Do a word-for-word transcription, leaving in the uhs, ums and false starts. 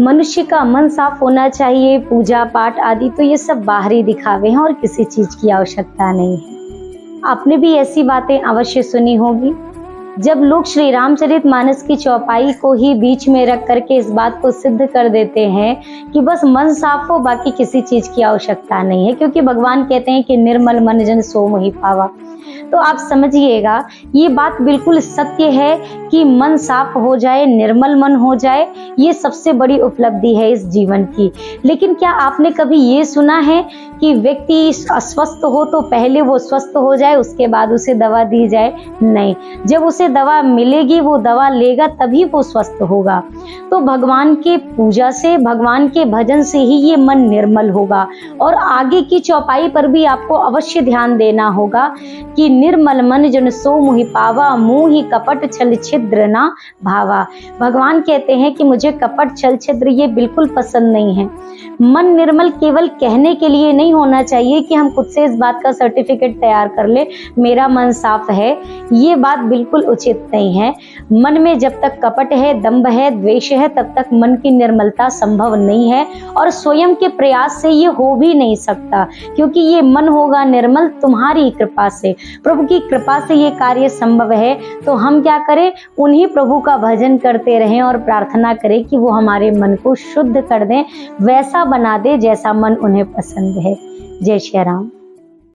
मनुष्य का मन साफ होना चाहिए, पूजा पाठ आदि तो ये सब बाहरी दिखावे हैं और किसी चीज की आवश्यकता नहीं है। आपने भी ऐसी बातें अवश्य सुनी होगी। जब लोग श्री रामचरितमानस की चौपाई को ही बीच में रख करके इस बात को सिद्ध कर देते हैं कि बस मन साफ हो, बाकी किसी चीज की आवश्यकता नहीं है, क्योंकि भगवान कहते हैं कि निर्मल मन जन सो मोहि पावा। तो आप समझिएगा ये बात बिल्कुल सत्य है कि मन साफ हो जाए, निर्मल मन हो जाए, ये सबसे बड़ी उपलब्धि है इस जीवन की। लेकिन क्या आपने कभी ये सुना है कि व्यक्ति अस्वस्थ हो तो पहले वो स्वस्थ हो जाए, उसके बाद उसे दवा दी जाए? नहीं, जब उसे दवा मिलेगी, वो दवा लेगा, तभी वो स्वस्थ होगा। तो भगवान के पूजा से, भगवान के भजन से ही ये मन निर्मल होगा। और आगे की चौपाई पर भी आपको अवश्य ध्यान देना होगा कि निर्मल मन जन सो मोहि पावा, मोहि कपट छल छिद्र ना भावा। भगवान कहते हैं कि मुझे कपट छल छिद्र ये बिल्कुल पसंद नहीं है। मन निर्मल केवल कहने के लिए नहीं होना चाहिए कि हम खुद से इस बात का सर्टिफिकेट तैयार कर ले मेरा मन साफ है, ये बात बिल्कुल उचित नहीं है। मन में जब तक कपट है, दंभ है, द्वेष है, तब तक मन की निर्मलता संभव नहीं है और स्वयं के प्रयास से ये हो भी नहीं सकता, क्योंकि ये मन होगा निर्मल तुम्हारी कृपा से, प्रभु की कृपा से ये कार्य संभव है। तो हम क्या करें, उन्हीं प्रभु का भजन करते रहें और प्रार्थना करें कि वो हमारे मन को शुद्ध कर दें, वैसा बना दे जैसा मन उन्हें पसंद है। जय श्री राम।